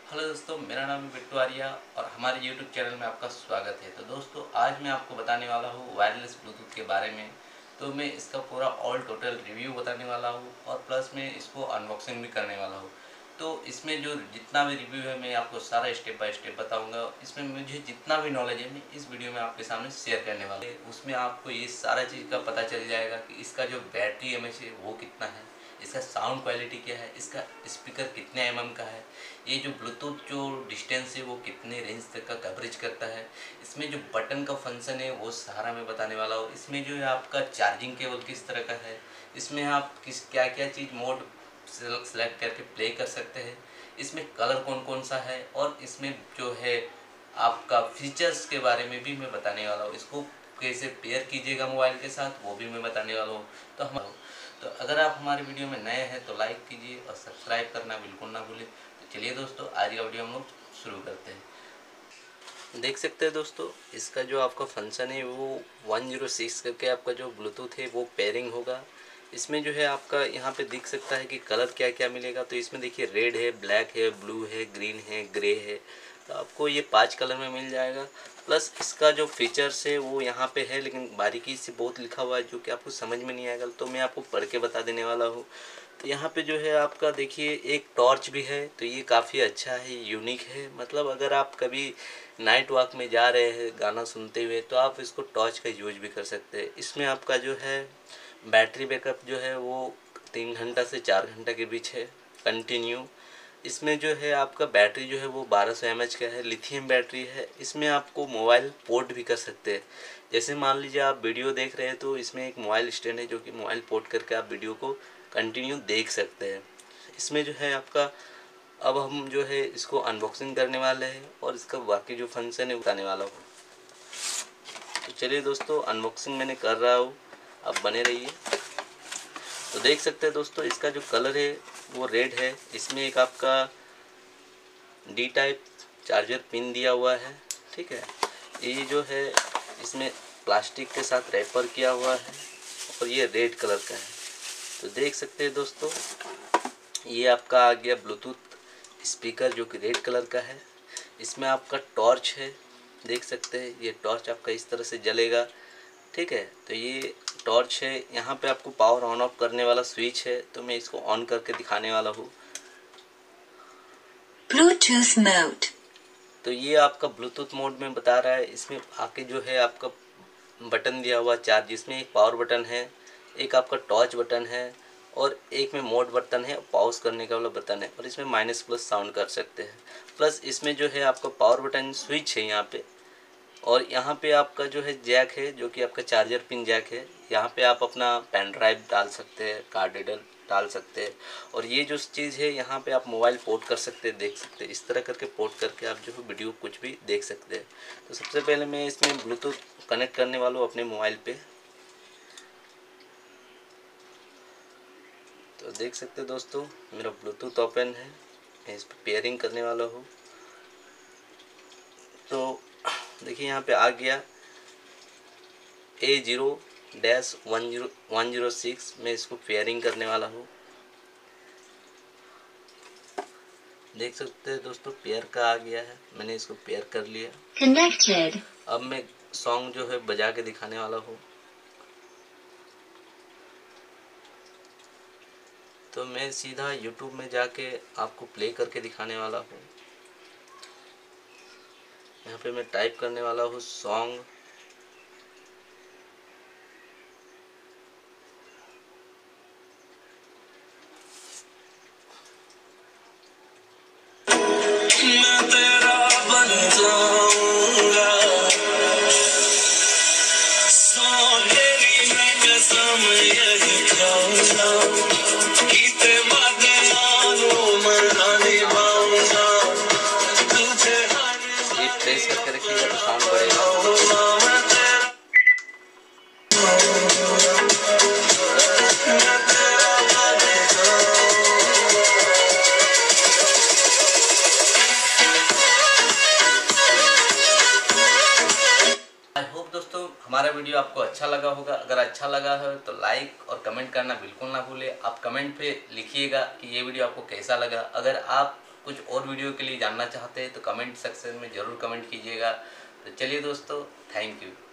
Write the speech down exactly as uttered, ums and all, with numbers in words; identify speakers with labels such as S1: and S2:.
S1: Hello दोस्तों, मेरा नाम है बिट्टू आर्या और हमारे यूट्यूब चैनल में आपका स्वागत है। तो दोस्तों, आज मैं आपको बताने वाला हूँ वायरलेस ब्लूटूथ के बारे में। तो मैं इसका पूरा ऑल टोटल रिव्यू बताने वाला हूँ और प्लस मैं इसको अनबॉक्सिंग भी करने वाला हूँ। तो इसमें जो जितना भी रिव्यू है मैं आपको सारा स्टेप बाय स्टेप बताऊँगा। इसमें मुझे जितना भी नॉलेज है मैं इस वीडियो में आपके सामने शेयर करने वाला हूँ। उसमें आपको ये सारा चीज़ का पता चल जाएगा कि इसका जो बैटरी एम एच है वो कितना है, इसका साउंड क्वालिटी क्या है, इसका स्पीकर कितने एम एम का है, ये जो ब्लूटूथ जो डिस्टेंस है वो कितने रेंज तक का कवरेज करता है, इसमें जो बटन का फंक्शन है वो सारा मैं बताने वाला हूँ। इसमें जो है आपका चार्जिंग केबल किस तरह का है, इसमें आप किस क्या क्या चीज़ मोड सेलेक्ट करके प्ले कर सकते हैं, इसमें कलर कौन कौन सा है और इसमें जो है आपका फीचर्स के बारे में भी मैं बताने वाला हूँ। इसको कैसे पेयर कीजिएगा मोबाइल के साथ वो भी मैं बताने वाला हूँ। तो हम तो अगर आप हमारे वीडियो में नए हैं तो लाइक कीजिए और सब्सक्राइब करना बिल्कुल ना भूलें। तो चलिए दोस्तों, आज का वीडियो हम लोग शुरू करते हैं। देख सकते हैं दोस्तों, इसका जो आपका फंक्शन है वो वन ज़ीरो सिक्स करके आपका जो ब्लूटूथ है वो पेयरिंग होगा। इसमें जो है आपका यहाँ पे दिख सकता है कि कलर क्या क्या मिलेगा। तो इसमें देखिए रेड है, ब्लैक है, ब्लू है, ग्रीन है, ग्रे है। तो आपको ये पांच कलर में मिल जाएगा। प्लस इसका जो फीचर्स है वो यहाँ पे है, लेकिन बारीकी से बहुत लिखा हुआ है जो कि आपको समझ में नहीं आएगा। तो मैं आपको पढ़ के बता देने वाला हूँ। तो यहाँ पे जो है आपका देखिए एक टॉर्च भी है। तो ये काफ़ी अच्छा है, यूनिक है। मतलब अगर आप कभी नाइट वॉक में जा रहे हैं गाना सुनते हुए तो आप इसको टॉर्च का यूज भी कर सकते हैं। इसमें आपका जो है बैटरी बैकअप जो है वो तीन घंटा से चार घंटा के बीच है कंटिन्यू। इसमें जो है आपका बैटरी जो है वो बारह सौ एम एच का है, लिथियम बैटरी है। इसमें आपको मोबाइल पोर्ट भी कर सकते हैं। जैसे मान लीजिए आप वीडियो देख रहे हैं तो इसमें एक मोबाइल स्टैंड है जो कि मोबाइल पोर्ट करके आप वीडियो को कंटिन्यू देख सकते हैं। इसमें जो है आपका अब हम जो है इसको अनबॉक्सिंग करने वाले हैं और इसका बाकी जो फंक्शन है बताने वाला हूँ। तो चलिए दोस्तों, अनबॉक्सिंग मैंने कर रहा हूँ, आप बने रहिए। तो देख सकते हैं दोस्तों, इसका जो कलर है वो रेड है। इसमें एक आपका डी टाइप चार्जर पिन दिया हुआ है, ठीक है। ये जो है इसमें प्लास्टिक के साथ रैपर किया हुआ है और ये रेड कलर का है। तो देख सकते हैं दोस्तों, ये आपका आ गया ब्लूटूथ स्पीकर जो कि रेड कलर का है। इसमें आपका टॉर्च है, देख सकते हैं ये टॉर्च आपका इस तरह से जलेगा, ठीक है। तो ये टॉर्च है। यहाँ पे आपको पावर ऑन ऑफ करने वाला स्विच है। तो मैं इसको ऑन करके दिखाने वाला हूँ।
S2: Bluetooth mode.
S1: तो ये आपका ब्लूटूथ मोड में बता रहा है। इसमें आके जो है आपका बटन दिया हुआ चार, जिसमें एक पावर बटन है, एक आपका टॉर्च बटन है और एक में मोड बटन है, पॉज करने का वाला बटन है। और इसमें माइनस प्लस साउंड कर सकते हैं। प्लस इसमें जो है आपका पावर बटन स्विच है यहाँ पे। और यहाँ पे आपका जो है जैक है जो कि आपका चार्जर पिन जैक है। यहाँ पे आप अपना पेन ड्राइव डाल सकते हैं, कार्ड रीडर डाल सकते हैं। और ये जो चीज़ है यहाँ पे आप मोबाइल पोर्ट कर सकते हैं, देख सकते हैं। इस तरह करके पोर्ट करके आप जो है वीडियो कुछ भी देख सकते हैं। तो सबसे पहले मैं इसमें ब्लूटूथ कनेक्ट करने वाला हूँ अपने मोबाइल पे। तो देख सकते हैं दोस्तों, मेरा ब्लूटूथ ओपन है, मैं इस पर पेयरिंग करने वाला हूँ। तो देखिए यहाँ पे आ गया A zero dash one zero one zero six. मैं इसको पेयरिंग करने वाला हूँ। देख सकते हैं दोस्तों, पेयर का आ गया है, मैंने इसको पेयर कर लिया।
S2: कनेक्टेड।
S1: अब मैं सॉन्ग जो है बजा के दिखाने वाला हूँ। तो मैं सीधा यूट्यूब में जाके आपको प्ले करके दिखाने वाला हूँ। यहाँ पे मैं टाइप करने वाला हूँ सॉन्ग।
S3: मैं तेरा बन जाऊंगा, सौ तेरी मैं कसम यही खाऊंगा, कीते वादे मानो मना निभाऊंगा, तुझे हर
S1: ये प्रेस करके रखिएगा तो साउंड बढ़ेगा।
S3: मैं तेरा
S1: आई होप दोस्तों हमारा वीडियो आपको अच्छा लगा होगा। अगर अच्छा लगा है तो लाइक और कमेंट करना बिल्कुल ना भूलें। आप कमेंट पे लिखिएगा कि ये वीडियो आपको कैसा लगा। अगर आप कुछ और वीडियो के लिए जानना चाहते हैं तो कमेंट सेक्शन में ज़रूर कमेंट कीजिएगा। तो चलिए दोस्तों, थैंक यू।